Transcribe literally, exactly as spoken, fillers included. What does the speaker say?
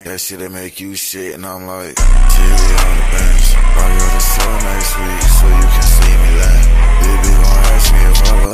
That shit'll make you shit, and I'm like, T V on the bench, body on the